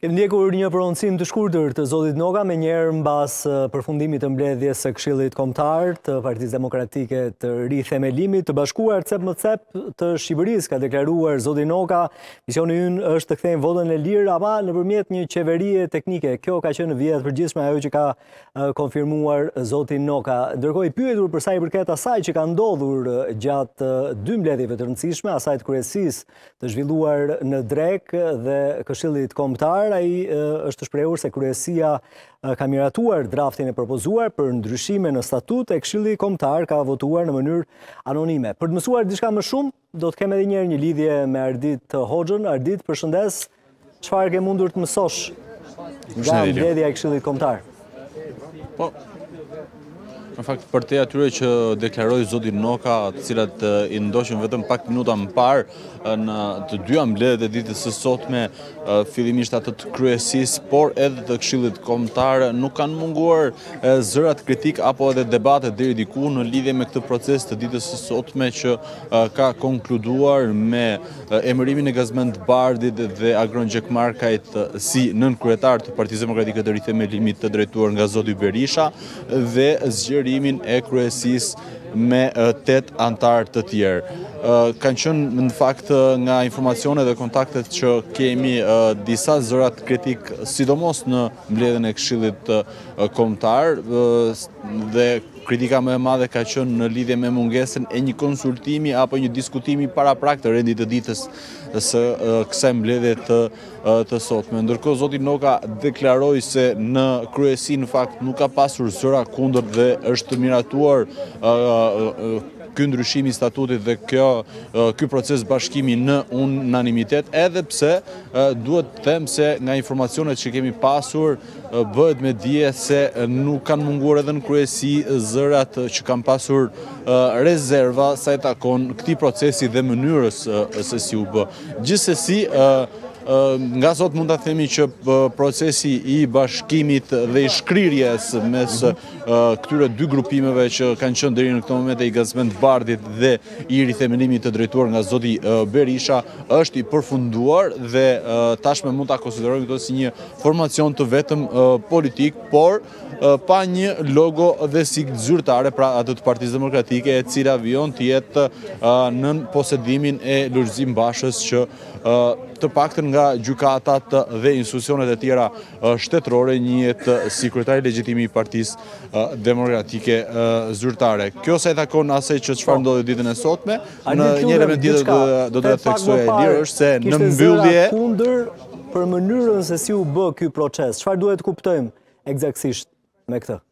Kemi ndjekur një prononcim të shkurtër të zotit Noka me njerë mbas përfundimit të mbledhjes së Këshillit Kombëtar të Partisë Demokratike të Rithemelimit të Bashkuar cep më cep të Shqipërisë, ka deklaruar zoti Noka. Misioni ynë është të kthejmë votën e lirë, ama nëpërmjet një qeverie teknike. Kjo ka qenë në vijat përgjithshme ajo që ka konfirmuar zoti Noka. Ndërkohë i pyetur për sa i përket asaj që ka ndodhur gjatë dy mbledhjeve të rëndësishme, asaj të kryesisë të zhvilluar në Drek dhe Këshillit Kombëtar, ai është shprehur se kryesia ka miratuar draftin e propozuar për ndryshime në statut e Këshilli Kombëtar ka votuar në mënyrë anonime. Për të mësuar diçka më shumë, do të kem edhe një lidhje me Ardit Hoxhën. Ardit, përshëndes. Çfarë ke mundur të mësosh nga mbledhja e Këshillit Kombëtar? Po, në fakt për te atyre që deklaroi zoti Noka, të cilat i ndoqën vetëm pak minuta më parë në të dyja mbledhjet e ditës së sotme, fillimisht atë të kryesisë, por edhe të Këshillit Kombëtar, nuk kanë munguar zërat kritik apo edhe debate deri diku në lidhje me këtë proces të ditës së sotme që ka konkluduar me emërimin e Gazmend Bardit dhe Agron Gjekmarkajt si nënkryetar të Partisë Demokratike të Rithemelimit të drejtuar nga zoti Berisha dhe zgjerimin e kryesisë me 8 antar të tjerë. Kanë qenë në fakt nga informacionet dhe kontaktet që kemi disa zërat kritik, sidomos në mbledhjen e Këshillit Kombëtar, dhe kritika më e madhe ka qenë në lidhje me mungesën e një konsultimi apo një diskutimi paraprak të rendit të ditës së kësaj mbledhje të sotme. Ndërkohë zoti Noka deklaroi se në kryesi në fakt nuk ka pasur zëra kundër dhe është miratuar ky ndryshim i statutit dhe ky proces bashkimi në unanimitet, edhe pse duhet të them se nga informacionet që kemi pasur bëhet me dije se nuk kanë munguar edhe në kryesi zërat që kanë pasur rezerva sa i takon këtij procesi dhe mënyrës se si u bë. Gjithsesi, nga sot mund të themi që procesi i bashkimit dhe i shkrirjes mes këtyre dy grupimeve që kanë qenë deri në këtë moment, i Gazmend Bardit dhe i Rithemelimit të drejtuar nga zoti Berisha, është i përfunduar dhe tashme mund ta konsiderojmë këto si një formacion të vetëm politik, por pa një logo dhe sigë zyrtare, pra atë të Partisë Demokratike, e cila vijon të jetë nën posedimin e Lulzim Bashës, që të paktën nga gjykatat dhe institucionet e tjera shtetërore njihet si kryetari legjitimi i Partisë Demokratike zyrtare. Kjo sa i takon asaj që çfarë ndodhi ditën e sotme. Në një element tjetër do të theksoj e lirë është se në mbyllje kundër për mënyrën se si u bë ky proces. Çfarë duhet të kuptojmë eksaktësisht me këtë?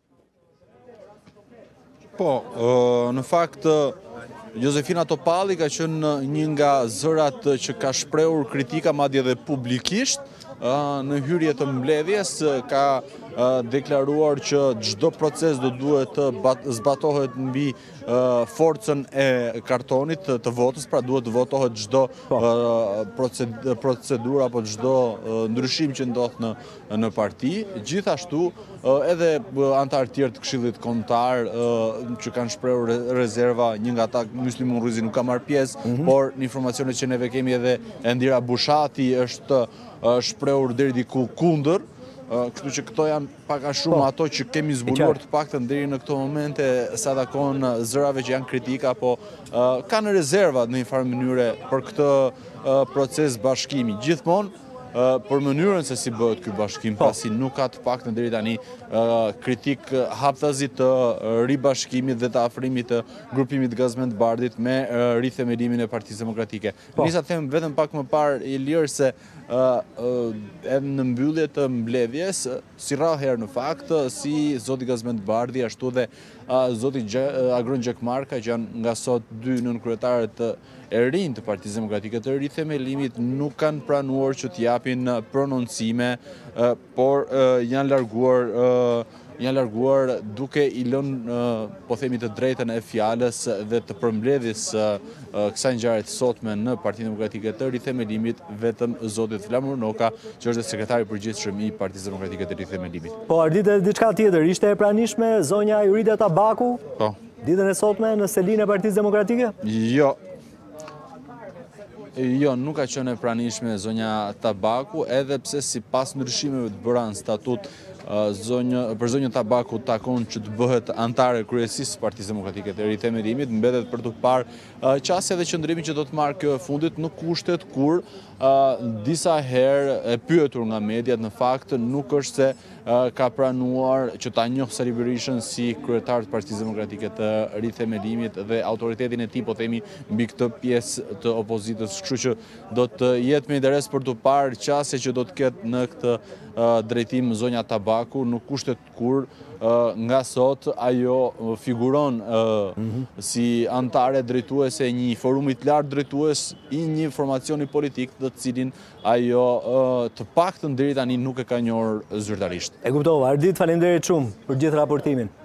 Po, në fakt Josefina Topalli ka qenë një nga zërat që ka shprehur kritika madje edhe publikisht në hyrje të mbledhjes, ka deklaruar që çdo proces do duhet të zbatohet mbi forcën e kartonit të votës, pra duhet të votohet çdo procedurë apo çdo ndryshim që ndodh në parti. Gjithashtu edhe antar tjerë të Këshillit Kombëtar që kanë shprehur rezerva, një nga ata Myslimun Rryzi nuk ka marrë pjesë, por në informacionet që neve kemi edhe Endira Bushati është shprehur deri diku kundër. Kështu që këto janë pak a shumë ato që kemi zbuluar të paktën deri në këto momente sa takon zërave që janë kritika, apo kanë rezerva në një farë mënyre për këtë proces bashkimi. Gjithmonë për mënyrën se si bëhet ky bashkim, pasi nuk ka të paktën deri tani kritik hapthazi të ribashkimit dhe të afrimit të grupimit Gazmend Bardit me Rithemelimin e Partisë Demokratike. Nisa të them vetëm pak më parë i lirë se në mbyllje të mbledhjes, si rrahëherë në fakt, si zoti Gazmend Bardi, ashtu dhe zoti Agron Gjekmarka, që janë nga sot dy nënkryetarët e rinj të Partisë Demokratike të Rithemelimit, nuk kanë pranuar që të japin prononcime, por janë larguar duke i lënë, po themi, të drejtën e fjalës dhe të përmbledhjes kësaj ngjarje të sotme në Partinë Demokratike të Rithemelimit vetëm zoti Flamur Noka, që është sekretari i përgjithshëm i Partisë Demokratike të Rithemelimit. Po, ardite diçka tjetër, ishte e pranishme zonja Jurita Tabaku? Po. Ditën e sotme në selinë e Partisë Demokratike? Jo. Jo, nuk ka qenë e pranishme zonja Tabaku, edhe pse si pas ndryshimeve të bëra në statut, për zonjën Tabaku takon që të bëhet antare kryesisë Partisë Demokratike të Rithemelimit, mbetet për të parë qasja dhe qëndrimi që do të marrë kjo e fundit në kushtet kur disa herë e pyetur nga mediat në fakt nuk është se ka pranuar që ta njohë Sali Berishën si kryetar të Partisë Demokratike të Rithemelimit dhe autoritetin e tij, po themi, mbi këtë pjesë të opozitës, kështu që do të jetë me interes për të parë qasje që do të ketë në këtë drejtim zonja Tabaku në kushtet kur nga sot ajo figuron si antare drejtuese e një forumit lartë drejtues i një formacioni politik të cilin ajo të paktën deri tani nuk e ka njohur zyrtarisht. E kuptova. Ardit, faleminderit shumë për gjithë raportimin.